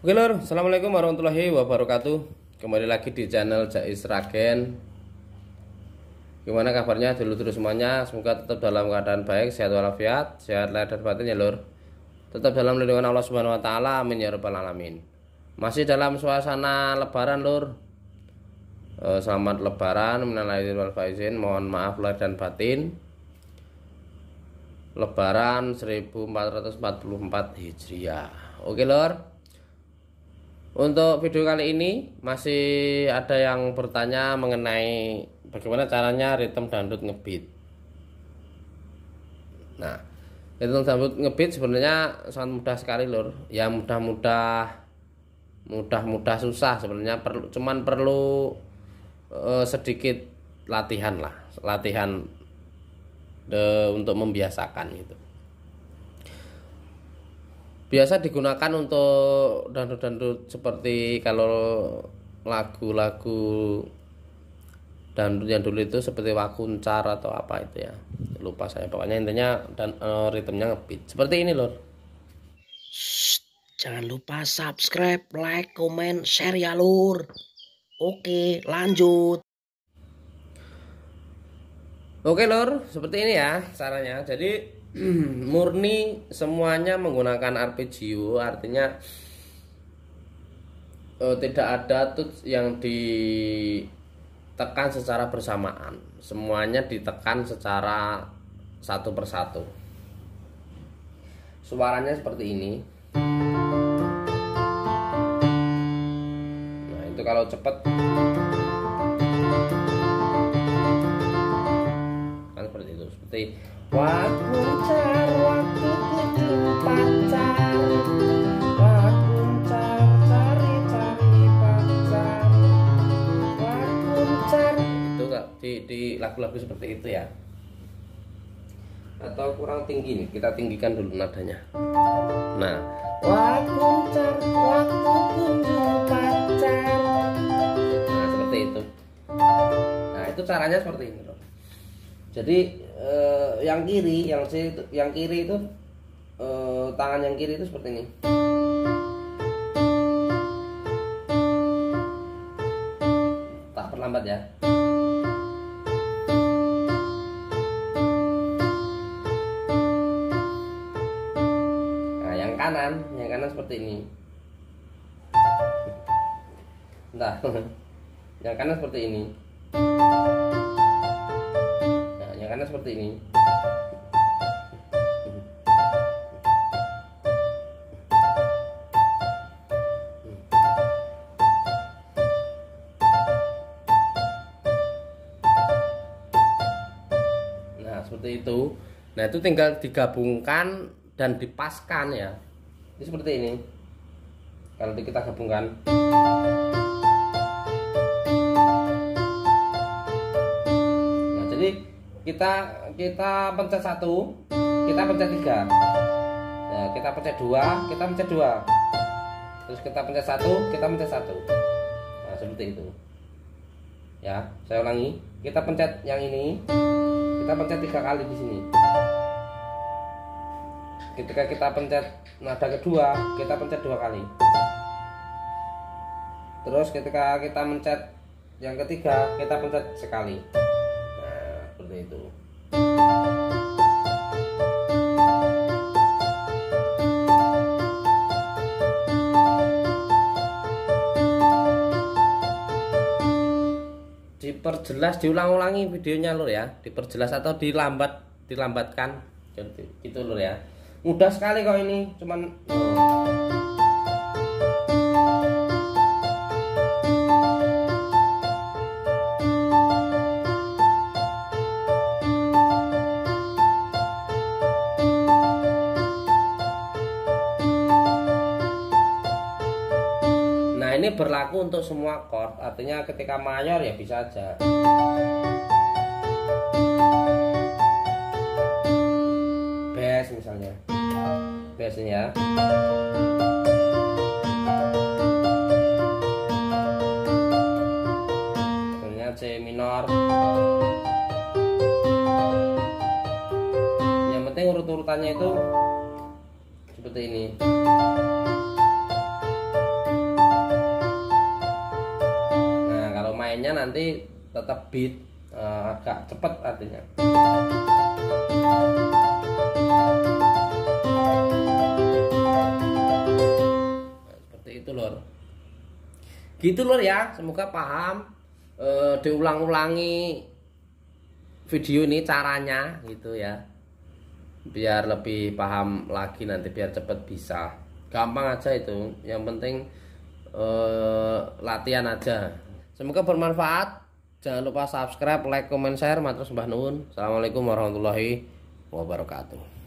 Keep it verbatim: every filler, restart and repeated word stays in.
Oke lor, assalamualaikum warahmatullahi wabarakatuh. Kembali lagi di channel Jais Ragen. Gimana kabarnya dulu-dulu semuanya? Semoga tetap dalam keadaan baik, sehat walafiat, sehat lahir dan batin ya lor. Tetap dalam lindungan Allah Subhanahu Wa Taala, amin ya rabbal alamin. Masih dalam suasana Lebaran lor. Eh, selamat Lebaran, minal aidin wal faizin. Mohon maaf lahir dan batin. Lebaran seribu empat ratus empat puluh empat Hijriah. Oke lor. Untuk video kali ini masih ada yang bertanya mengenai bagaimana caranya ritme dangdut ngebeat. Nah, ritme dangdut ngebeat sebenarnya sangat mudah sekali lor. Ya mudah-mudah, mudah-mudah susah sebenarnya. Perlu, cuman perlu uh, sedikit latihan lah, latihan de, untuk membiasakan gitu. Biasa digunakan untuk dangdut-dangdut seperti kalau lagu-lagu dangdut yang dulu itu seperti wakuncar atau apa itu ya, lupa saya, pokoknya intinya dan e, ritmenya ngebeat seperti ini lor. Shh, jangan lupa subscribe, like, komen, share ya lur. Oke, lanjut. Oke lor, seperti ini ya caranya. Jadi murni semuanya menggunakan arpeggio, artinya eh, tidak ada tuts yang ditekan secara bersamaan, semuanya ditekan secara satu persatu. Suaranya seperti ini. Nah itu kalau cepat kan seperti itu, seperti wakuncar, waktu kudu pacar, wakuncar, cari-cari pacar, wakuncar. Itu enggak di, di lagu-lagu seperti itu ya. Atau kurang tinggi nih, kita tinggikan dulu nadanya. Nah, wakuncar, waktu kudu pacar. Nah, seperti itu. Nah, itu caranya seperti ini loh. Jadi eh, yang kiri, yang C, yang kiri itu eh, tangan yang kiri itu seperti ini. Tak perlambat ya. Nah, yang kanan, yang kanan seperti ini. Nah, yang kanan seperti ini. Karena seperti ini. Nah seperti itu. Nah itu tinggal digabungkan dan dipaskan ya. Ini seperti ini. Kalau kita gabungkan. Nah jadi kita kita pencet satu, kita pencet tiga, nah, kita pencet dua, kita pencet dua, terus kita pencet satu, kita pencet satu. Nah seperti itu ya. Saya ulangi, kita pencet yang ini, kita pencet tiga kali di sini. Ketika kita pencet nada kedua, kita pencet dua kali. Terus ketika kita mencet yang ketiga, kita pencet sekali. Itu. Diperjelas, diulang-ulangi videonya lur ya, diperjelas atau dilambat, dilambatkan gitu lur ya. Mudah sekali kok ini, cuman oh. Ini berlaku untuk semua chord, artinya ketika mayor ya bisa aja. Bass misalnya, bassnya ya. Misalnya C minor. Yang penting urut-urutannya itu seperti ini. nanti tetap beat, uh, agak cepet artinya. Nah, seperti itu lor. Gitu lor ya, semoga paham. Uh, diulang-ulangi video ini caranya gitu ya, biar lebih paham lagi nanti, biar cepet bisa. Gampang aja itu, yang penting uh, latihan aja. Semoga bermanfaat. Jangan lupa subscribe, like, comment, share. Matur sembah nuwun. Assalamualaikum warahmatullahi wabarakatuh.